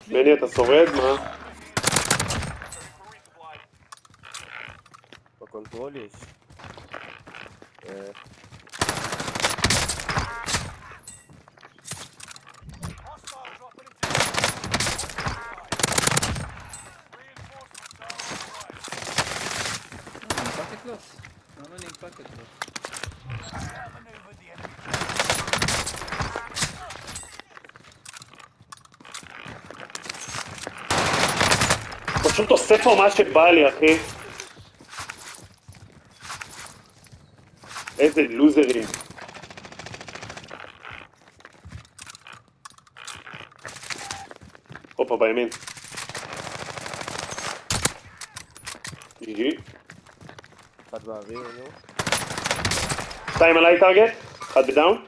בני, אתה שורד? מה? בקונטרול יש. פשוט אוסף פה מה שבא לי, אחי. איזה לוזרים. הופה, בימין. GG. אחד באוויר, נו. 2 עליי טארגט, 1 בדאון.